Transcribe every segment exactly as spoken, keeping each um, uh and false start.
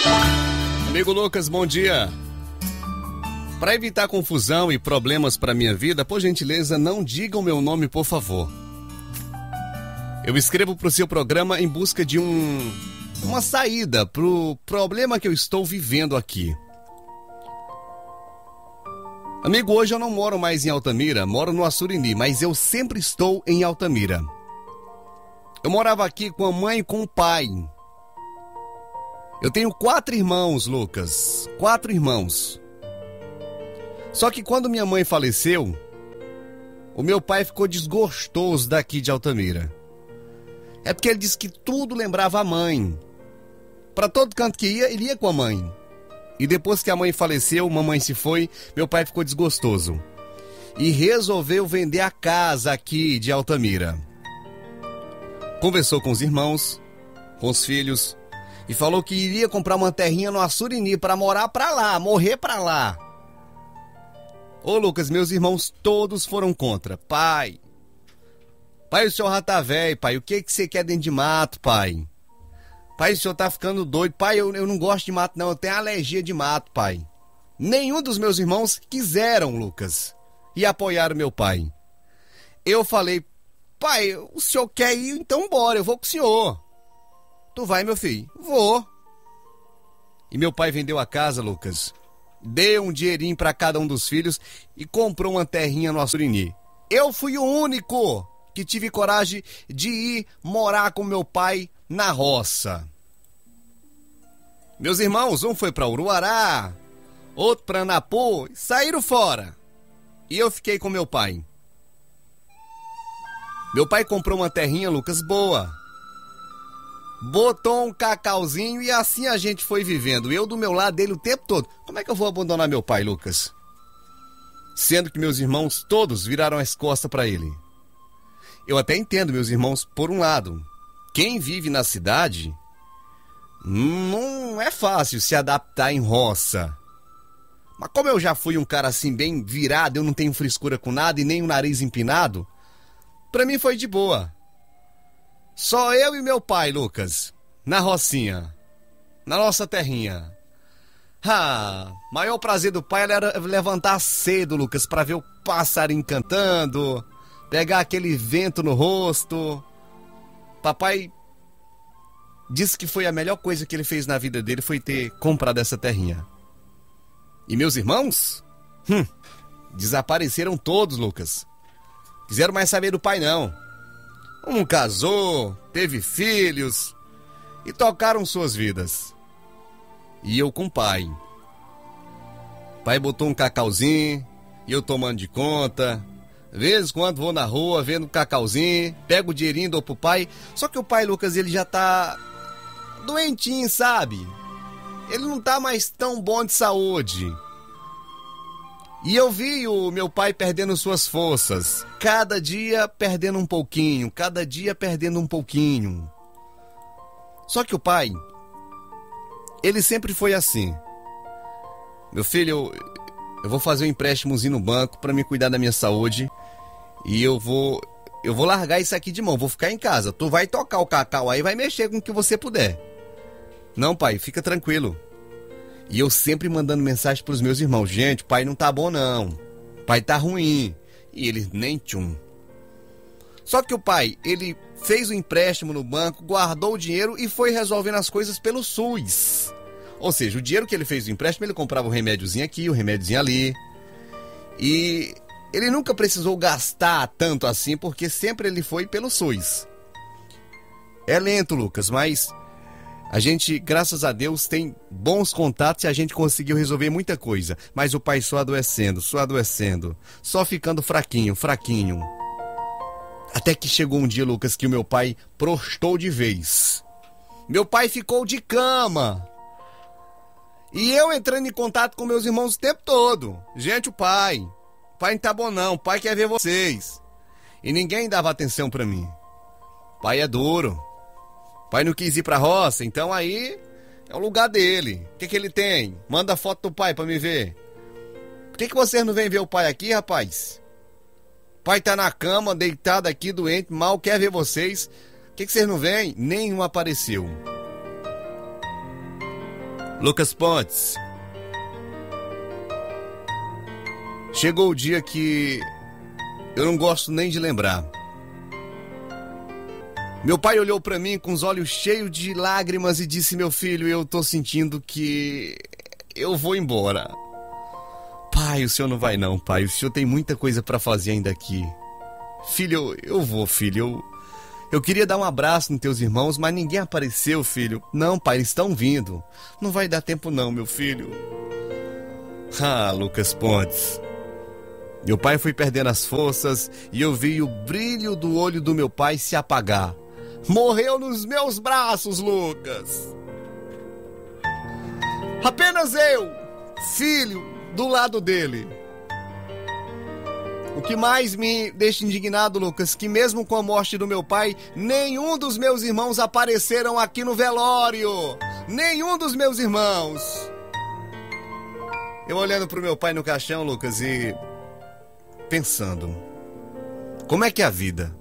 Amigo Lucas, bom dia. Para evitar confusão e problemas para minha vida, por gentileza, não diga o meu nome, por favor. Eu escrevo para o seu programa em busca de um, uma saída para o problema que eu estou vivendo aqui. Amigo, hoje eu não moro mais em Altamira, moro no Açurini, mas eu sempre estou em Altamira. Eu morava aqui com a mãe e com o pai. Eu tenho quatro irmãos, Lucas, quatro irmãos. Só que quando minha mãe faleceu, o meu pai ficou desgostoso daqui de Altamira. É porque ele disse que tudo lembrava a mãe. Para todo canto que ia, ele ia com a mãe. E depois que a mãe faleceu, mamãe se foi, meu pai ficou desgostoso. E resolveu vender a casa aqui de Altamira. Conversou com os irmãos, com os filhos, e falou que iria comprar uma terrinha no Açurini para morar para lá, morrer para lá. Ô Lucas, meus irmãos todos foram contra. Pai, pai, o senhor já tá velho, pai, o que que você quer dentro de mato, pai? Pai, o senhor tá ficando doido. Pai, eu, eu não gosto de mato não, eu tenho alergia de mato, pai. Nenhum dos meus irmãos quiseram, Lucas, e apoiaram meu pai. Eu falei, pai, o senhor quer ir, então bora, eu vou com o senhor. Tu vai, meu filho? Vou. E meu pai vendeu a casa, Lucas. Deu um dinheirinho para cada um dos filhos e comprou uma terrinha no Açurini. Eu fui o único que tive coragem de ir morar com meu pai na roça. Meus irmãos, um foi para Uruará, outro para Anapu, saíram fora. E eu fiquei com meu pai. Meu pai comprou uma terrinha, Lucas, boa. Botou um cacauzinho e assim a gente foi vivendo. Eu do meu lado dele o tempo todo. Como é que eu vou abandonar meu pai, Lucas? Sendo que meus irmãos todos viraram as costas para ele. Eu até entendo meus irmãos por um lado. Quem vive na cidade não é fácil se adaptar em roça. Mas como eu já fui um cara assim bem virado, eu não tenho frescura com nada e nem o nariz empinado, pra mim foi de boa. Só eu e meu pai, Lucas, na rocinha, na nossa terrinha. Ah, maior prazer do pai era levantar cedo, Lucas, pra ver o passarinho cantando, pegar aquele vento no rosto. Papai disse que foi a melhor coisa que ele fez na vida dele, foi ter comprado essa terrinha. E meus irmãos? Hum, desapareceram todos, Lucas. Quiseram mais saber do pai, não. Um casou, teve filhos e tocaram suas vidas. E eu com o pai. Pai botou um cacauzinho e eu tomando de conta. Vez quando vou na rua vendo um cacauzinho, pego o dinheirinho, dou pro pai. Só que o pai, Lucas, ele já tá doentinho, sabe? Ele não tá mais tão bom de saúde. E eu vi o meu pai perdendo suas forças, cada dia perdendo um pouquinho, cada dia perdendo um pouquinho. Só que o pai, ele sempre foi assim. Meu filho, eu, eu vou fazer um empréstimozinho no banco para me cuidar da minha saúde e eu vou, eu vou largar isso aqui de mão, vou ficar em casa. Tu vai tocar o cacau aí, vai mexer com o que você puder. Não, pai, fica tranquilo. E eu sempre mandando mensagem pros meus irmãos. Gente, o pai não tá bom não. O pai tá ruim. E eles nem tchum. Só que o pai, ele fez o empréstimo no banco, guardou o dinheiro e foi resolvendo as coisas pelo SUS. Ou seja, o dinheiro que ele fez do empréstimo, ele comprava um remédiozinho aqui, um remédiozinho ali. E ele nunca precisou gastar tanto assim, porque sempre ele foi pelo SUS. É lento, Lucas, mas a gente, graças a Deus, tem bons contatos e a gente conseguiu resolver muita coisa. Mas o pai só adoecendo, só adoecendo, só ficando fraquinho, fraquinho. Até que chegou um dia, Lucas, que o meu pai prostou de vez. Meu pai ficou de cama. E eu entrando em contato com meus irmãos o tempo todo. Gente, o pai, o pai não tá bom não, o pai quer ver vocês. E ninguém dava atenção pra mim. O pai é duro. O pai não quis ir pra roça, então aí é o lugar dele. O que que ele tem? Manda foto do pai pra me ver. Por que que vocês não vêm ver o pai aqui, rapaz? O pai tá na cama, deitado aqui, doente, mal quer ver vocês. Por que que vocês não vêm? Nenhum apareceu. Lucas Pontes, chegou o dia que eu não gosto nem de lembrar. Meu pai olhou pra mim com os olhos cheios de lágrimas e disse: meu filho, eu tô sentindo que eu vou embora. Pai, o senhor não vai não, pai. O senhor tem muita coisa pra fazer ainda aqui. Filho, eu, eu vou, filho. Eu, eu queria dar um abraço nos teus irmãos, mas ninguém apareceu, filho. Não, pai, eles estão vindo. Não vai dar tempo não, meu filho. Ah, Lucas Pontes. Meu pai foi perdendo as forças e eu vi o brilho do olho do meu pai se apagar. Morreu nos meus braços, Lucas. Apenas eu, filho, do lado dele. O que mais me deixa indignado, Lucas, que mesmo com a morte do meu pai, nenhum dos meus irmãos apareceram aqui no velório. Nenhum dos meus irmãos. Eu olhando pro meu pai no caixão, Lucas, e pensando, como é que é a vida?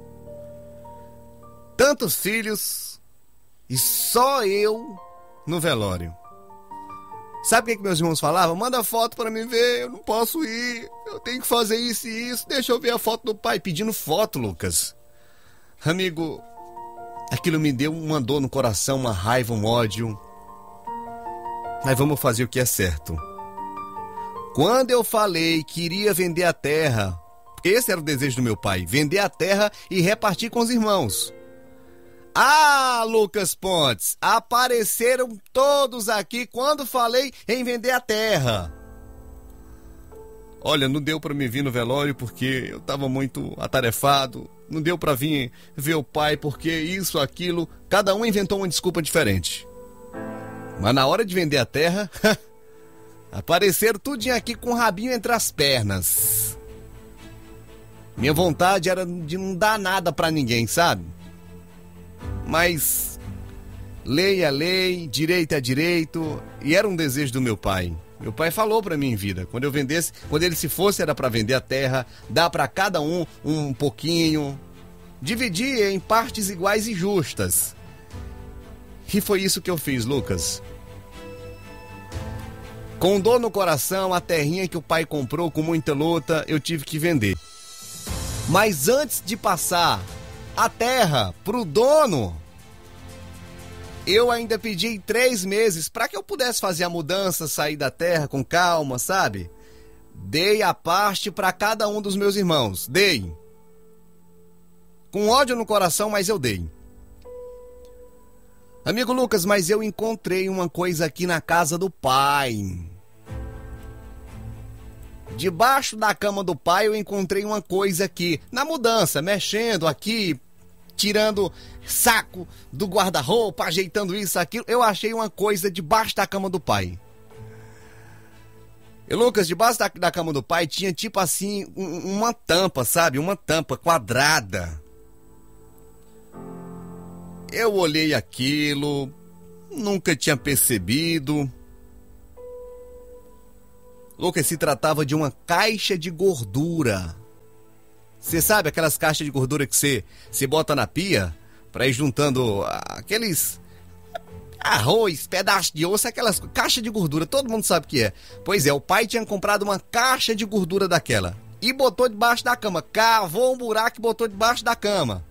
Tantos filhos e só eu no velório. Sabe o que, que meus irmãos falavam? Manda foto pra mim ver, eu não posso ir, eu tenho que fazer isso e isso, deixa eu ver a foto do pai. Pedindo foto, Lucas. Amigo, aquilo me deu uma dor no coração, uma raiva, um ódio. Mas vamos fazer o que é certo. Quando eu falei que iria vender a terra, porque esse era o desejo do meu pai, vender a terra e repartir com os irmãos. Ah, Lucas Pontes, apareceram todos aqui quando falei em vender a terra. Olha, não deu para me vir no velório porque eu estava muito atarefado. Não deu para vir ver o pai porque isso, aquilo. Cada um inventou uma desculpa diferente. Mas na hora de vender a terra, apareceram tudinho aqui com o rabinho entre as pernas. Minha vontade era de não dar nada para ninguém, sabe? Mas lei é lei, direito é direito, e era um desejo do meu pai. Meu pai falou pra mim em vida, quando eu vendesse, quando ele se fosse era pra vender a terra, dar pra cada um um pouquinho, dividir em partes iguais e justas. E foi isso que eu fiz, Lucas. Com dor no coração, a terrinha que o pai comprou com muita luta, eu tive que vender. Mas antes de passar a terra pro dono, eu ainda pedi três meses para que eu pudesse fazer a mudança, sair da terra com calma, sabe? Dei a parte para cada um dos meus irmãos, dei. Com ódio no coração, mas eu dei. Amigo Lucas, mas eu encontrei uma coisa aqui na casa do pai. Debaixo da cama do pai eu encontrei uma coisa aqui, na mudança, mexendo aqui, tirando saco do guarda-roupa, ajeitando isso, aquilo. Eu achei uma coisa debaixo da cama do pai. E Lucas, debaixo da, da cama do pai tinha tipo assim, um, uma tampa, sabe? Uma tampa quadrada. Eu olhei aquilo, nunca tinha percebido. Lucas, se tratava de uma caixa de gordura. Você sabe aquelas caixas de gordura que você, você bota na pia para ir juntando aqueles arroz, pedaço de osso, aquelas caixas de gordura, todo mundo sabe o que é. Pois é, o pai tinha comprado uma caixa de gordura daquela e botou debaixo da cama, cavou um buraco e botou debaixo da cama.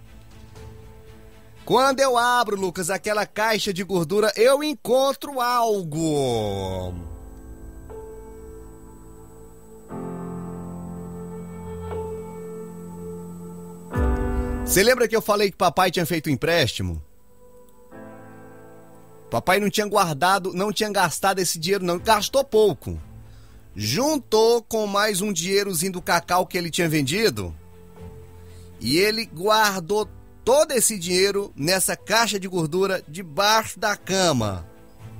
Quando eu abro, Lucas, aquela caixa de gordura, eu encontro algo. Você lembra que eu falei que papai tinha feito um empréstimo? Papai não tinha guardado, não tinha gastado esse dinheiro não, gastou pouco. Juntou com mais um dinheirozinho do cacau que ele tinha vendido e ele guardou todo esse dinheiro nessa caixa de gordura debaixo da cama.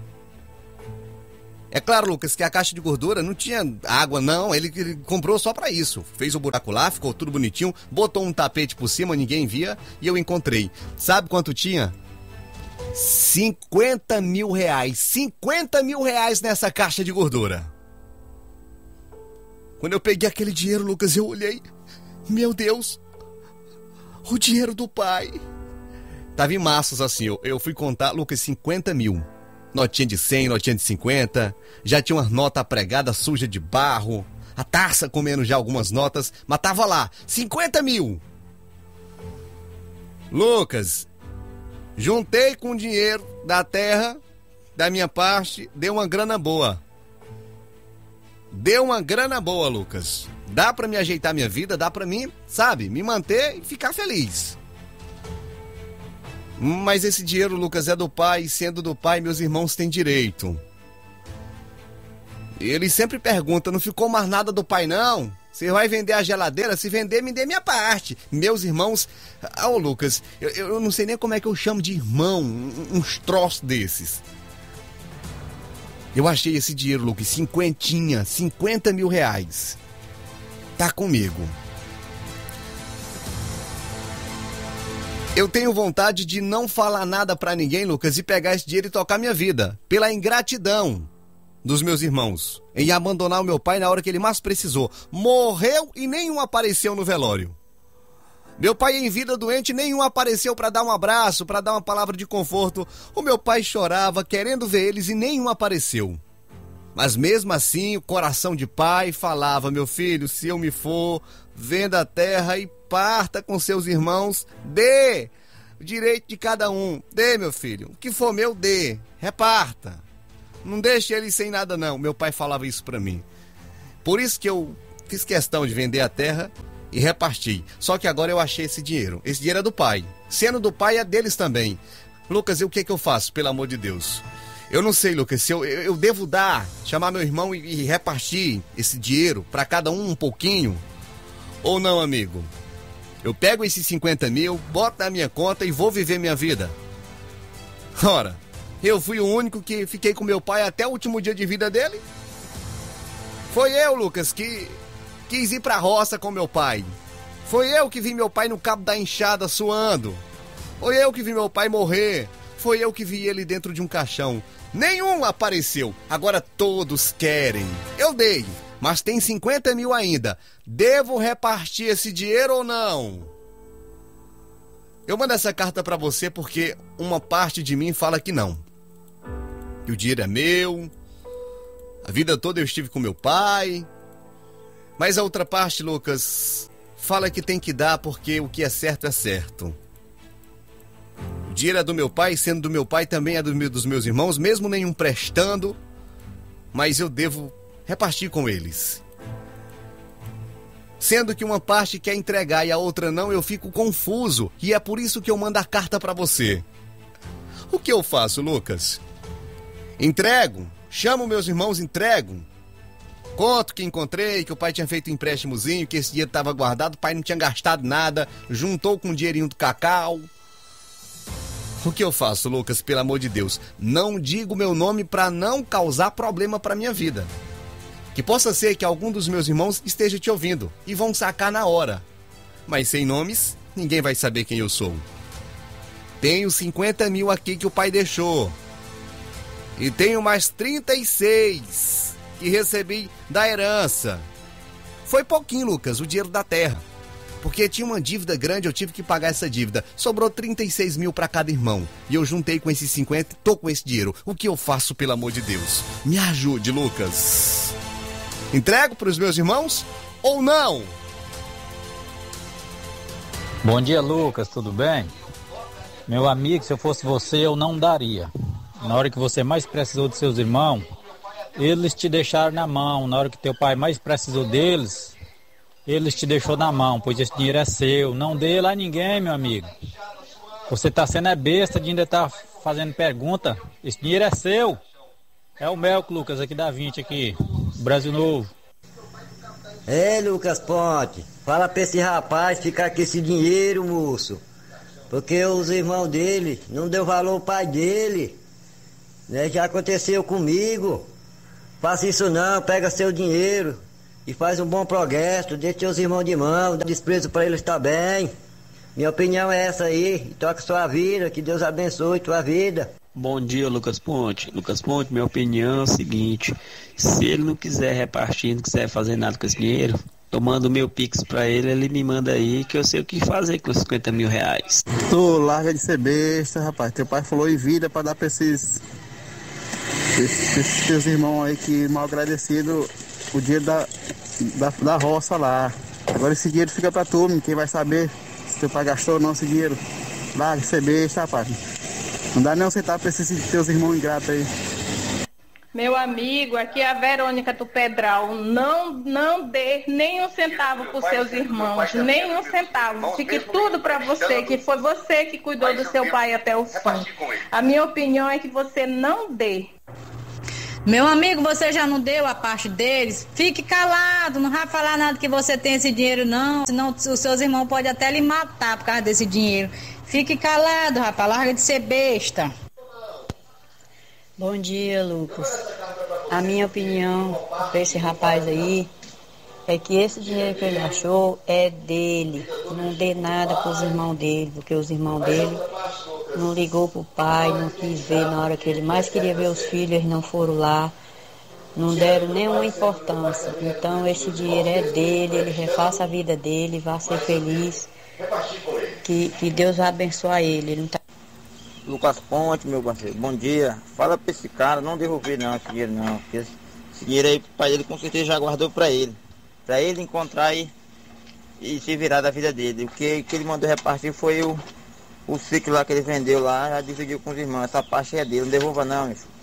É claro, Lucas, que a caixa de gordura não tinha água, não. Ele, ele comprou só pra isso. Fez o buraco lá, ficou tudo bonitinho, botou um tapete por cima, ninguém via, e eu encontrei. Sabe quanto tinha? cinquenta mil reais. cinquenta mil reais nessa caixa de gordura. Quando eu peguei aquele dinheiro, Lucas, eu olhei. Meu Deus, o dinheiro do pai. Tava em maços assim, eu, eu fui contar, Lucas, cinquenta mil. Notinha de cem, notinha de cinquenta, já tinha umas notas pregadas sujas de barro, a taça comendo já algumas notas, mas tava lá, cinquenta mil. Lucas, juntei com o dinheiro da terra, da minha parte, deu uma grana boa. Deu uma grana boa, Lucas. Dá pra me ajeitar minha vida, dá pra mim, sabe, me manter e ficar feliz. Mas esse dinheiro, Lucas, é do pai, e sendo do pai, meus irmãos têm direito. Ele sempre pergunta, não ficou mais nada do pai não? Você vai vender a geladeira? Se vender, me dê minha parte. Meus irmãos... Ah, ô Lucas, eu, eu não sei nem como é que eu chamo de irmão, uns troços desses. Eu achei esse dinheiro, Lucas, cinquentinha, cinquenta mil reais. Tá comigo. Eu tenho vontade de não falar nada pra ninguém, Lucas, e pegar esse dinheiro e tocar minha vida. Pela ingratidão dos meus irmãos em abandonar o meu pai na hora que ele mais precisou. Morreu e nenhum apareceu no velório. Meu pai em vida doente, nenhum apareceu para dar um abraço, para dar uma palavra de conforto. O meu pai chorava querendo ver eles e nenhum apareceu. Mas mesmo assim, o coração de pai falava, meu filho, se eu me for, venda a terra e parta com seus irmãos, dê o direito de cada um, dê, meu filho, o que for meu, dê, reparta. Não deixe ele sem nada não. Meu pai falava isso pra mim. Por isso que eu fiz questão de vender a terra e reparti. Só que agora eu achei esse dinheiro. Esse dinheiro é do pai. Sendo do pai, é deles também. Lucas, e o que que eu faço, pelo amor de Deus? Eu não sei, Lucas, se eu, eu, eu devo dar, chamar meu irmão e, e repartir esse dinheiro pra cada um um pouquinho? Ou não, amigo? Eu pego esses cinquenta mil, boto na minha conta e vou viver minha vida. Ora... Eu fui o único que fiquei com meu pai até o último dia de vida dele? Foi eu, Lucas, que quis ir pra roça com meu pai. Foi eu que vi meu pai no cabo da enxada suando. Foi eu que vi meu pai morrer. Foi eu que vi ele dentro de um caixão. Nenhum apareceu. Agora todos querem. Eu dei, mas tem cinquenta mil ainda. Devo repartir esse dinheiro ou não? Eu mando essa carta pra você porque uma parte de mim fala que não. Que o dinheiro é meu, a vida toda eu estive com meu pai. Mas a outra parte, Lucas, fala que tem que dar porque o que é certo é certo. O dinheiro é do meu pai, sendo do meu pai também é do meu, dos meus irmãos, mesmo nenhum prestando, mas eu devo repartir com eles. Sendo que uma parte quer entregar e a outra não, eu fico confuso. E é por isso que eu mando a carta pra você. O que eu faço, Lucas? Entrego? Chamo meus irmãos, entrego? Conto que encontrei, que o pai tinha feito um empréstimozinho, que esse dinheiro estava guardado, o pai não tinha gastado nada, juntou com o dinheirinho do cacau. O que eu faço, Lucas, pelo amor de Deus? Não digo meu nome pra não causar problema pra minha vida. Que possa ser que algum dos meus irmãos esteja te ouvindo e vão sacar na hora. Mas sem nomes, ninguém vai saber quem eu sou. Tenho cinquenta mil aqui que o pai deixou. E tenho mais trinta e seis que recebi da herança. Foi pouquinho, Lucas, o dinheiro da terra. Porque tinha uma dívida grande, eu tive que pagar essa dívida. Sobrou trinta e seis mil para cada irmão. E eu juntei com esses cinquenta e tô com esse dinheiro. O que eu faço, pelo amor de Deus? Me ajude, Lucas. Entrego para os meus irmãos ou não? Bom dia, Lucas, tudo bem? Meu amigo, se eu fosse você, eu não daria. Na hora que você mais precisou de seus irmãos, eles te deixaram na mão. Na hora que teu pai mais precisou deles, eles te deixou na mão, pois esse dinheiro é seu. Não dê lá a ninguém, meu amigo. Você tá sendo é besta de ainda estar tá fazendo pergunta. Esse dinheiro é seu. É o Melco, Lucas, aqui da vinte, aqui, Brasil Novo. Ei, Lucas Ponte, fala pra esse rapaz ficar com esse dinheiro, moço. Porque os irmãos dele não deu valor ao pai dele. Né? Já aconteceu comigo. Faça isso não, pega seu dinheiro e faz um bom progresso, deixa seus irmãos de mão, dá desprezo pra eles também. Minha opinião é essa aí, toca sua vida, que Deus abençoe tua vida. Bom dia, Lucas Ponte. Lucas Ponte, minha opinião é o seguinte: se ele não quiser repartir, não quiser fazer nada com esse dinheiro, eu mando o meu pix pra ele, ele me manda aí que eu sei o que fazer com os cinquenta mil reais. Tu larga de ser besta, rapaz. Teu pai falou em vida pra dar pra esses Esses, esses teus irmãos aí que mal agradecido o dinheiro da, da, da roça lá. Agora esse dinheiro fica pra tu, quem vai saber se teu pai gastou ou não esse dinheiro. Larga, ser besta, rapaz. Não dá nem um centavo pra esses teus irmãos ingratos aí. Meu amigo, aqui é a Verônica do Pedral. Não, não dê nem um centavo para os seus irmãos, nem um centavo. Fique tudo para você, que foi você que cuidou do seu pai até o fim. A minha opinião é que você não dê. Meu amigo, você já não deu a parte deles? Fique calado, não vai falar nada que você tem esse dinheiro não, senão os seus irmãos podem até lhe matar por causa desse dinheiro. Fique calado, rapaz, larga de ser besta. Bom dia, Lucas. A minha opinião para esse rapaz aí é que esse dinheiro que ele achou é dele. Não dê nada para os irmãos dele, porque os irmãos dele não ligou pro pai, não quis ver na hora que ele mais queria ver os filhos, eles não foram lá, não deram nenhuma importância. Então esse dinheiro é dele, ele refaça a vida dele, vá ser feliz, que, que Deus vai abençoar ele. Ele não tá... Lucas Ponte, meu parceiro, bom dia. Fala pra esse cara não devolver não esse dinheiro não, porque esse dinheiro aí, o pai dele com certeza já guardou pra ele, pra ele encontrar e, e se virar da vida dele. O que, que ele mandou repartir foi o, o ciclo lá que ele vendeu lá, já dividiu com os irmãos. Essa parte é dele, não devolva não, meu filho.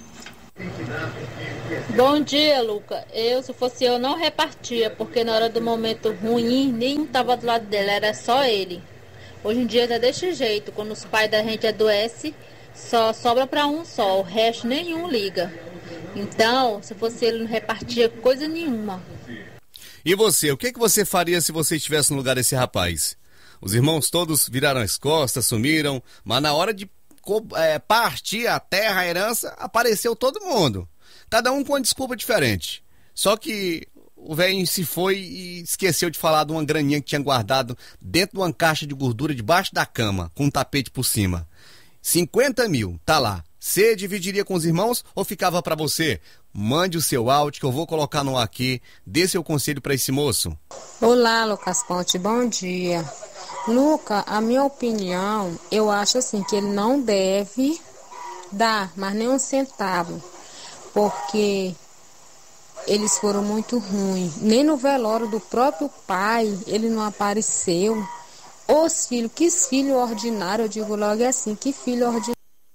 Bom dia, Luca. Eu, se fosse eu, não repartia, porque na hora do momento ruim, nenhum tava do lado dele, era só ele. Hoje em dia tá desse jeito, quando os pais da gente adoecem, só sobra para um só, o resto nenhum liga. Então, se fosse ele, não repartia coisa nenhuma. E você, o que, que você faria se você estivesse no lugar desse rapaz? Os irmãos todos viraram as costas, sumiram, mas na hora de é, partir a terra, a herança, apareceu todo mundo. Cada um com uma desculpa diferente. Só que o velho se foi e esqueceu de falar de uma graninha que tinha guardado dentro de uma caixa de gordura debaixo da cama, com um tapete por cima. cinquenta mil, tá lá. Você dividiria com os irmãos ou ficava pra você? Mande o seu áudio que eu vou colocar no ar aqui. Dê seu conselho pra esse moço. Olá, Lucas Ponte, bom dia. Luca, a minha opinião, eu acho assim que ele não deve dar, mas nem um centavo, porque eles foram muito ruins. Nem no velório do próprio pai ele não apareceu. Os filhos, que filho ordinário, eu digo logo assim, que filho ordinário.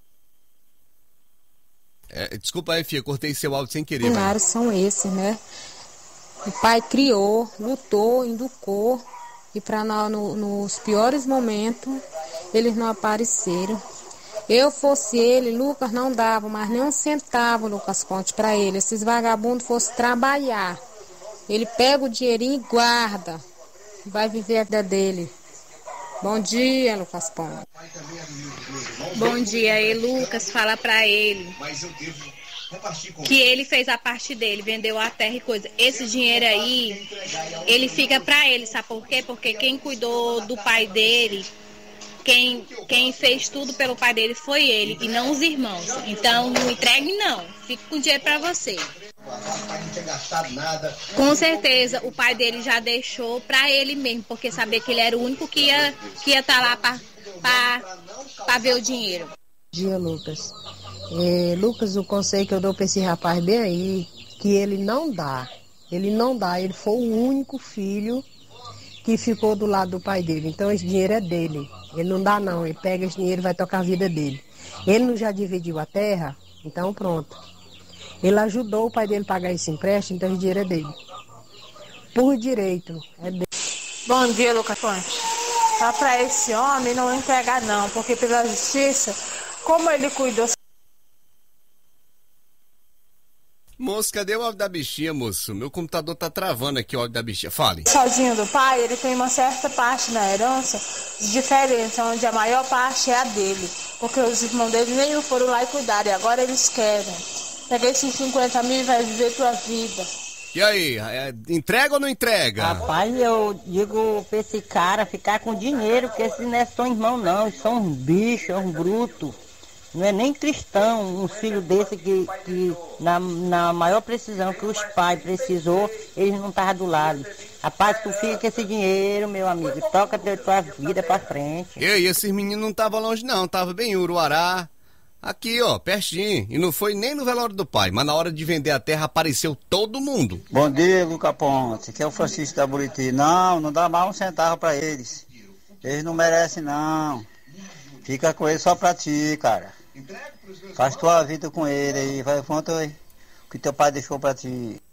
É, desculpa aí, filha, cortei seu áudio sem querer. Ordinários são esses, né? O pai criou, lutou, educou, e para no, nos piores momentos eles não apareceram. Eu fosse ele, Lucas, não dava mais nem um centavo, Lucas Ponte, para ele. Esses vagabundos fossem trabalhar. Ele pega o dinheirinho e guarda. Vai viver a vida dele. Bom dia, Lucas Ponte. Bom dia, e Lucas, fala para ele que ele fez a parte dele, vendeu a terra e coisa. Esse dinheiro aí, ele fica para ele, sabe por quê? Porque quem cuidou do pai dele, Quem, quem fez tudo pelo pai dele foi ele e não os irmãos. Então não entregue não, fique com o dinheiro para você. Com certeza o pai dele já deixou para ele mesmo, porque sabia que ele era o único que ia que ia estar lá para ver o dinheiro. Bom dia, Lucas. É, Lucas, o conselho que eu dou para esse rapaz bem aí, que ele não dá. Ele não dá, ele foi o único filho que ficou do lado do pai dele. Então esse dinheiro é dele. Ele não dá não, ele pega esse dinheiro e vai tocar a vida dele. Ele não já dividiu a terra? Então pronto. Ele ajudou o pai dele a pagar esse empréstimo, então esse dinheiro é dele. Por direito, é dele. Bom dia, Lucas Ponte. Tá para esse homem não entregar não, porque pela justiça, como ele cuidou... Moço, cadê o áudio da bichinha, moço? Meu computador tá travando aqui o áudio da bichinha. Fale. Sozinho do pai, ele tem uma certa parte na herança de diferença, onde a maior parte é a dele. Porque os irmãos dele nem foram lá e cuidaram, e agora eles querem. Pega esses cinquenta mil e vai viver tua vida. E aí, é, entrega ou não entrega? Rapaz, eu digo pra esse cara ficar com dinheiro, porque esses não é só irmão não, eles são uns bichos, uns brutos. Não é nem cristão, um filho desse que, que na, na maior precisão que os pais precisou, eles não estavam do lado. Rapaz, tu fica com esse dinheiro, meu amigo, toca a tua vida pra frente. E aí, esses meninos não estavam longe não, estavam bem em Uruará. Aqui, ó, pertinho. E não foi nem no velório do pai, mas na hora de vender a terra apareceu todo mundo. Bom dia, Luca Ponte. Aqui é o Francisco da Buriti. Não, não dá mais um centavo pra eles. Eles não merecem, não. Fica com eles só pra ti, cara. Faz tua vida com ele aí. Vai, conta aí o que teu pai deixou pra ti.